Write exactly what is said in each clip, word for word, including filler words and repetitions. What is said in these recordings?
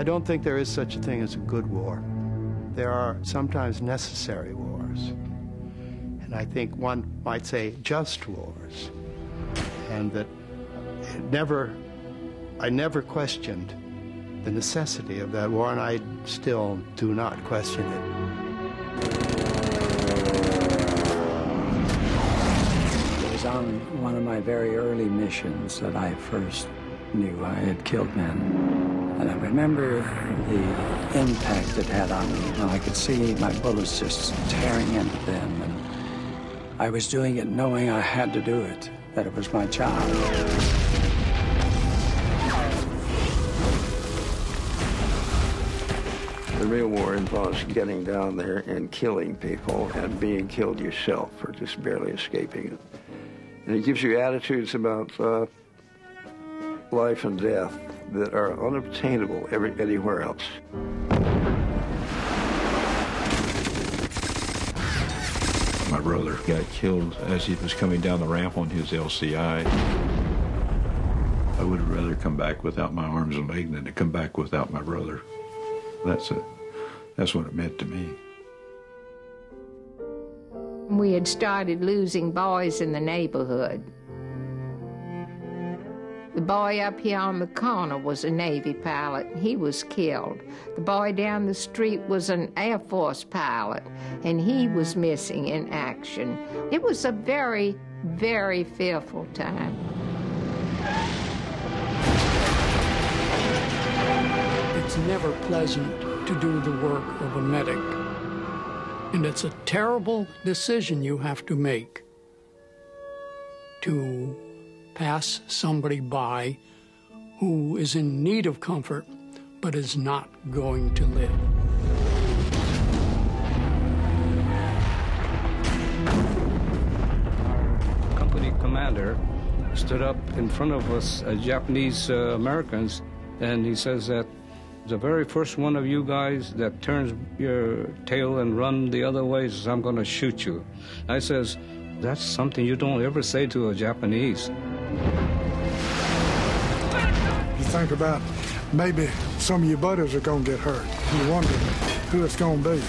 I don't think there is such a thing as a good war. There are sometimes necessary wars. And I think one might say just wars. And that it never, I never questioned the necessity of that war, and I still do not question it. It was on one of my very early missions that I first knew I had killed men. And I remember the impact it had on me. You know, I could see my bullets just tearing into them. And I was doing it knowing I had to do it, that it was my job. The real war involves getting down there and killing people and being killed yourself or just barely escaping it. And it gives you attitudes about uh, life and death that are unobtainable every, anywhere else. My brother got killed as he was coming down the ramp on his L C I. I would have rather come back without my arms and legs than to come back without my brother. That's a, that's what it meant to me. We had started losing boys in the neighborhood. The boy up here on the corner was a Navy pilot. He was killed. The boy down the street was an Air Force pilot, and he was missing in action. It was a very, very fearful time. It's never pleasant to do the work of a medic, and it's a terrible decision you have to make to pass somebody by who is in need of comfort but is not going to live. Our company commander stood up in front of us, uh, Japanese uh, Americans, and he says that the very first one of you guys that turns your tail and run the other way says, I'm going to shoot you. I says, that's something you don't ever say to a Japanese. You think about maybe some of your buddies are going to get hurt. You wonder who it's going to be.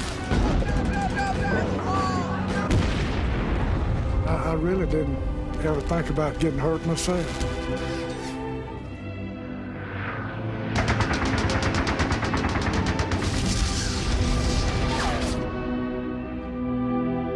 I, I really didn't ever think about getting hurt myself.